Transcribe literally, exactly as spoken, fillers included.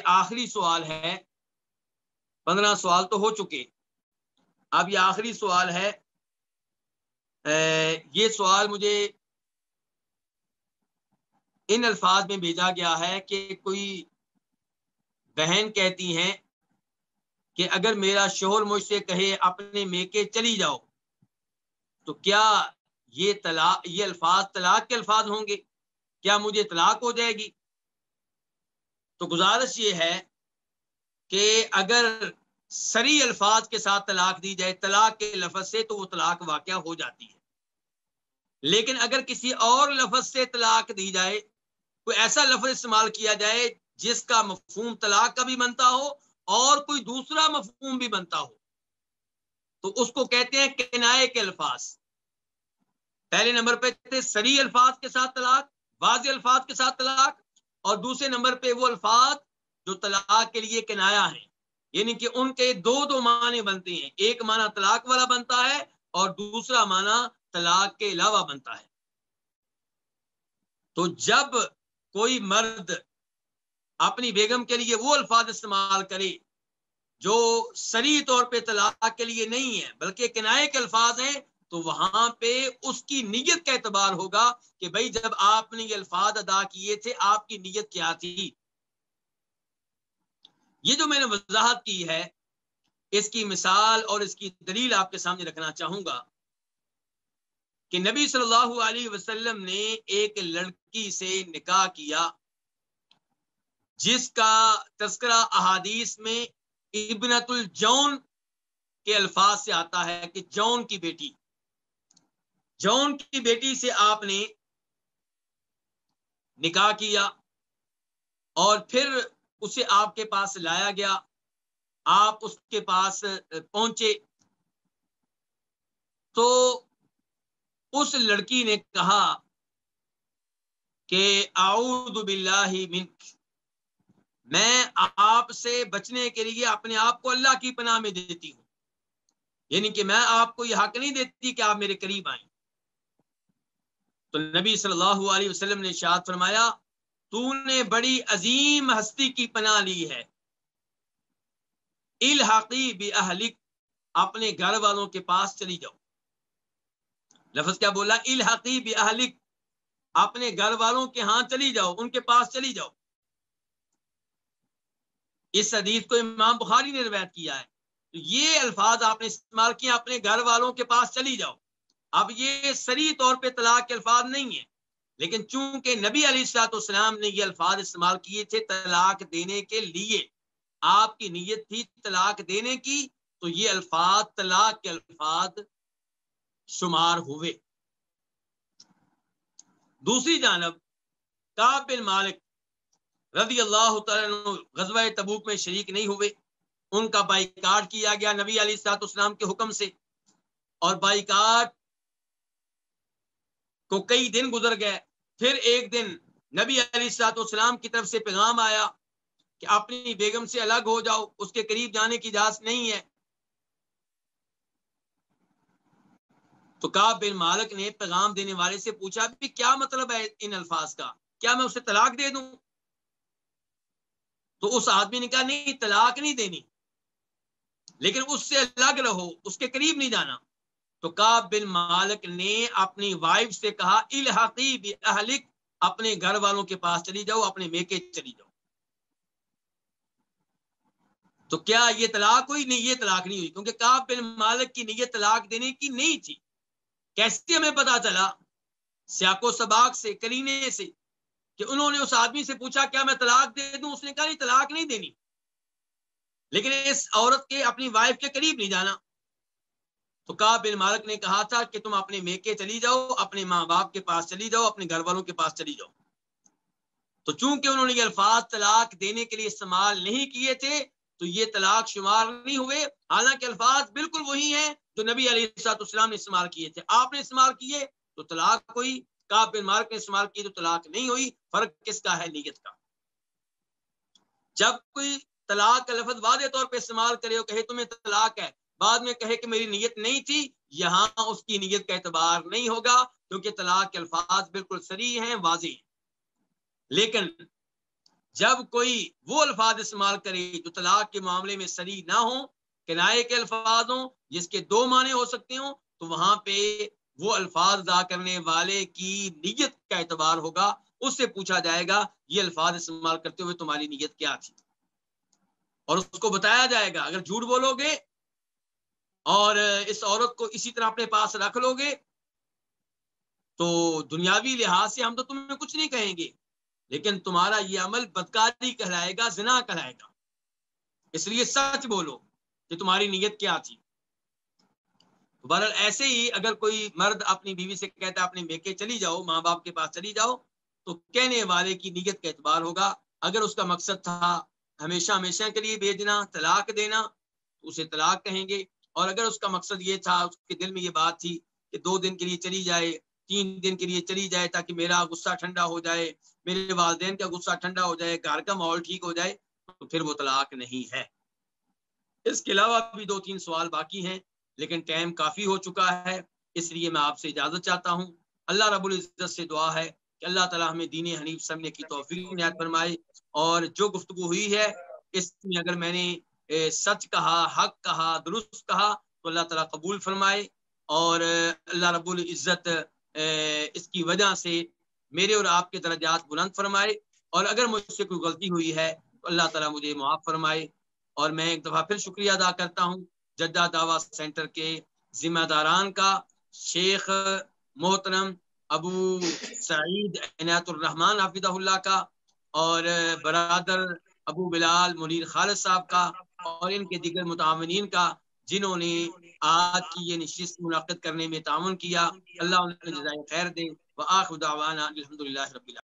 آخری سوال ہے، پندرہ سوال تو ہو چکے، اب یہ آخری سوال ہے. یہ سوال مجھے ان الفاظ میں بھیجا گیا ہے کہ کوئی بہن کہتی ہیں کہ اگر میرا شوہر مجھ سے کہے اپنے میکے چلی جاؤ تو کیا یہ طلاق، یہ الفاظ طلاق کے الفاظ ہوں گے؟ کیا مجھے طلاق ہو جائے گی؟ تو گزارش یہ ہے کہ اگر صریح الفاظ کے ساتھ طلاق دی جائے طلاق کے لفظ سے تو وہ طلاق واقع ہو جاتی ہے، لیکن اگر کسی اور لفظ سے طلاق دی جائے، کوئی ایسا لفظ استعمال کیا جائے جس کا مفہوم طلاق کا بھی بنتا ہو اور کوئی دوسرا مفہوم بھی بنتا ہو، تو اس کو کہتے ہیں کنایے کے الفاظ. پہلے نمبر پہ تھے صریح الفاظ کے ساتھ طلاق، واضح الفاظ کے ساتھ طلاق، اور دوسرے نمبر پہ وہ الفاظ جو طلاق کے لیے کنایا ہیں، یعنی کہ ان کے دو دو معنی بنتے ہیں، ایک معنی طلاق والا بنتا ہے اور دوسرا معنی طلاق کے علاوہ بنتا ہے. تو جب کوئی مرد اپنی بیگم کے لیے وہ الفاظ استعمال کرے جو صریح طور پہ طلاق کے لیے نہیں ہے بلکہ کنایے کے الفاظ ہیں، تو وہاں پہ اس کی نیت کا اعتبار ہوگا کہ بھائی جب آپ نے یہ الفاظ ادا کیے تھے آپ کی نیت کیا تھی. یہ جو میں نے وضاحت کی ہے اس کی مثال اور اس کی دلیل آپ کے سامنے رکھنا چاہوں گا کہ نبی صلی اللہ علیہ وسلم نے ایک لڑکی سے نکاح کیا جس کا تذکرہ احادیث میں ابنۃ الجون کے الفاظ سے آتا ہے کہ جون کی بیٹی، جون کی بیٹی سے آپ نے نکاح کیا اور پھر اسے آپ کے پاس لایا گیا، آپ اس کے پاس پہنچے تو اس لڑکی نے کہا کہ اعوذ باللہ منک، میں آپ سے بچنے کے لیے اپنے آپ کو اللہ کی پناہ میں دیتی ہوں، یعنی کہ میں آپ کو یہ حق نہیں دیتی کہ آپ میرے قریب آئیں. تو نبی صلی اللہ علیہ وسلم نے ارشاد فرمایا تو نے بڑی عظیم ہستی کی پناہ لی ہے، الحقی باہلک، اپنے گھر والوں کے پاس چلی جاؤ. لفظ کیا بولا؟ الحقی باہلک، اپنے گھر والوں کے ہاں چلی جاؤ، ان کے پاس چلی جاؤ. اس حدیث کو امام بخاری نے روایت کیا ہے. تو یہ الفاظ آپ نے استعمال کیے، اپنے گھر والوں کے پاس چلی جاؤ. اب یہ صریح طور پہ طلاق کے الفاظ نہیں ہیں، لیکن چونکہ نبی علیہ الصلوۃ والسلام نے یہ الفاظ استعمال کیے تھے طلاق دینے کے لیے، آپ کی نیت تھی طلاق دینے کی، تو یہ الفاظ طلاق کے الفاظ شمار ہوئے. دوسری جانب کعب بن مالک رضی اللہ تعالیٰ عنہ غزوہ تبوک میں شریک نہیں ہوئے، ان کا بائیکاٹ کیا گیا نبی علیہ الصلوۃ والسلام کے حکم سے، اور بائیکاٹ کو کئی دن گزر گئے. پھر ایک دن نبی علیہ الصلوۃ والسلام کی طرف سے پیغام آیا کہ اپنی بیگم سے الگ ہو جاؤ، اس کے قریب جانے کی اجازت نہیں ہے. تو کعب بن مالک نے پیغام دینے والے سے پوچھا بھی کیا مطلب ہے ان الفاظ کا، کیا میں اسے طلاق دے دوں؟ تو اس آدمی نے کہا نہیں، طلاق نہیں دینی، لیکن اس سے الگ رہو، اس کے قریب نہیں جانا. تو کعب بن مالک نے اپنی وائف سے کہا الحقی باہلک، اپنے گھر والوں کے پاس چلی جاؤ، اپنے میکے چلی جاؤ. تو کیا یہ طلاق ہوئی؟ نہیں، یہ طلاق نہیں ہوئی، کیونکہ کعب بن مالک کی نیت طلاق دینے کی نہیں تھی. کیسے ہمیں پتا چلا؟ سیاق و سباق سے، کرینے سے، کہ انہوں نے اس آدمی سے پوچھا کیا میں طلاق دے دوں؟ اس نے کہا نہیں، طلاق نہیں دینی، لیکن اس عورت کے اپنی وائف کے قریب نہیں جانا. تو کعب بن مالک نے کہا تھا کہ تم اپنے میکے چلی جاؤ، اپنے ماں باپ کے پاس چلی جاؤ، اپنے گھر والوں کے پاس چلی جاؤ. تو چونکہ انہوں نے یہ الفاظ طلاق دینے کے لیے استعمال نہیں کیے تھے تو یہ طلاق شمار نہیں ہوئے، حالانکہ الفاظ بالکل وہی ہیں جو نبی علیہ الصلوۃ والسلام نے استعمال کیے تھے. آپ نے استعمال کیے تو طلاق ہوئی، کعب بن مالک نے استعمال کیے تو طلاق نہیں ہوئی. فرق کس کا ہے؟ نیت کا. جب کوئی طلاق کا لفظ واضح طور پہ استعمال کرے اور کہے تمہیں طلاق ہے، بعد میں کہے کہ میری نیت نہیں تھی، یہاں اس کی نیت کا اعتبار نہیں ہوگا، کیونکہ طلاق کے الفاظ بالکل صریح ہیں، واضح ہیں. لیکن جب کوئی وہ الفاظ استعمال کرے جو طلاق کے معاملے میں صریح نہ ہوں، کنائے کے الفاظ ہوں، جس کے دو معنی ہو سکتے ہوں، تو وہاں پہ وہ الفاظ ادا کرنے والے کی نیت کا اعتبار ہوگا. اس سے پوچھا جائے گا یہ الفاظ استعمال کرتے ہوئے تمہاری نیت کیا تھی، اور اس کو بتایا جائے گا. اگر جھوٹ بولو گے اور اس عورت کو اسی طرح اپنے پاس رکھ لو گے تو دنیاوی لحاظ سے ہم تو تمہیں کچھ نہیں کہیں گے، لیکن تمہارا یہ عمل بدکاری کہلائے گا، زنا کہلائے گا. اس لیے سچ بولو کہ تمہاری نیت کیا تھی. بہرحال ایسے ہی اگر کوئی مرد اپنی بیوی سے کہتا ہے اپنے میکے چلی جاؤ، ماں باپ کے پاس چلی جاؤ، تو کہنے والے کی نیت کا اعتبار ہوگا. اگر اس کا مقصد تھا ہمیشہ ہمیشہ کے لیے بھیجنا، طلاق دینا، تو اسے طلاق کہیں گے. اور اگر اس کا مقصد یہ تھا، اس کے دل میں یہ بات تھی کہ دو دن کے لیے چلی جائے، تین دن کے لیے چلی جائے تاکہ میرا غصہ ٹھنڈا ہو جائے، میرے والدین کا غصہ ٹھنڈا ہو جائے، گھر کا ماحول ٹھیک ہو جائے، تو پھر وہ طلاق نہیں ہے. اس کے علاوہ بھی دو تین سوال باقی ہیں لیکن ٹائم کافی ہو چکا ہے، اس لیے میں آپ سے اجازت چاہتا ہوں. اللہ رب العزت سے دعا ہے کہ اللہ تعالیٰ ہمیں دین حنیف سمجھنے کی توفیق عنایت فرمائے. اور جو گفتگو ہوئی ہے اس میں اگر میں نے سچ کہا، حق کہا، درست کہا تو اللہ تعالیٰ قبول فرمائے، اور اللہ رب العزت اس کی وجہ سے میرے اور آپ کے درجات بلند فرمائے. اور اگر مجھ سے کوئی غلطی ہوئی ہے تو اللہ تعالیٰ مجھے معاف فرمائے. اور میں ایک دفعہ پھر شکریہ ادا کرتا ہوں جدہ دعویٰ سینٹر کے ذمہ داران کا، شیخ محترم ابو سعید عنایت الرحمان حفظہ اللہ کا، اور برادر ابو بلال منیر خالد صاحب کا، اور ان کے دیگر متعاونین کا جنہوں نے آج کی یہ نشست منعقد کرنے میں تعاون کیا. اللہ انہیں جزائے خیر دے. وآخر دعوانا الحمدللہ رب العالمین.